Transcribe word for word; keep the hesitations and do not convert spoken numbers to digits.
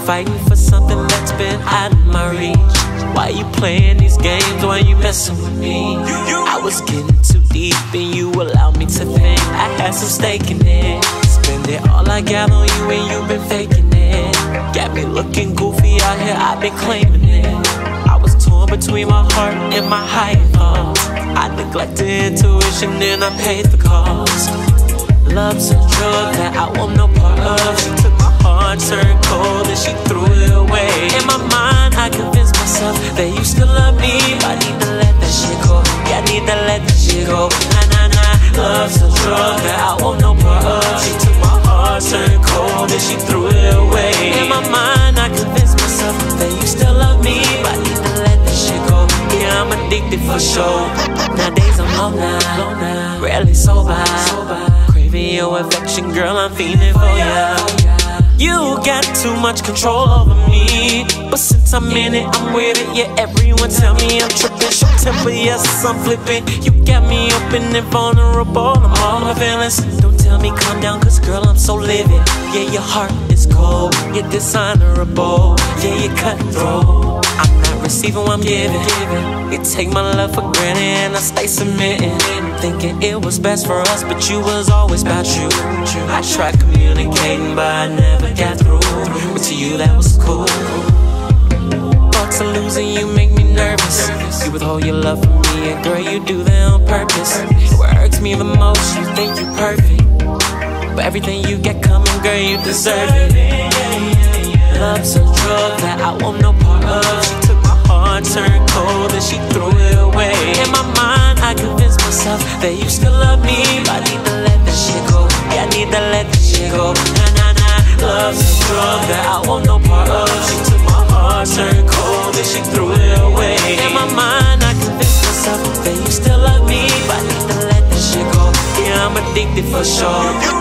fighting for something that's been out of my reach. Why you playing these games? Why you messing with me? I was getting too deep and you allowed me to think I had some stake in it. Spend it all I got on you and you've been faking it. Got me looking goofy out here, I've been claiming it. I was torn between my heart and my higher thoughts. I neglected intuition and I paid the cost. Love's a drug that I want no part of. She took my heart, turned cold, and she threw it away. In my mind, I convinced myself that you still love me, but I need to let that shit go. Yeah, I need to let that shit go. Nah, nah, nah. Love's a drug that I want no part of. She took my heart, turned cold, and she threw it away. In my mind, I convinced myself that you still love me, but I need to let that shit go. Yeah, I'm addicted for sure. Nowadays I'm low now, rarely sober. Craving your affection, girl, I'm feeling for ya. You got too much control over me, but since I'm in it, I'm with it. Yeah, everyone tell me I'm tripping. Short temper, yes, I'm flipping. You got me open and vulnerable. I'm all my feelings. Don't tell me calm down, cause girl, I'm so livid. Yeah, your heart is cold. You're dishonorable. Yeah, you're cutthroat. I'm not receiving what I'm giving. You take my love for granted and I stay submitting, thinking it was best for us, but you was always about you. I tried communicating, but I never got through. But to you that was cool. Thoughts of losing you make me nervous. You withhold your love from me, and girl, you do that on purpose. What hurts me the most, you think you're perfect, but everything you get coming, girl, you deserve it. Love's a drug that I want no part of. She took my heart, turned cold, and she threw it away. In my mind, I convinced myself that you still love me, but I need to let that shit go. Yeah, I need to let that shit go. Nah, nah, nah. Love's a drug that I want no part of. She took my heart, turned cold, and she threw it away. In my mind, I convinced myself that you still love me, but I need to let that shit go. Yeah, I'm addicted for sure.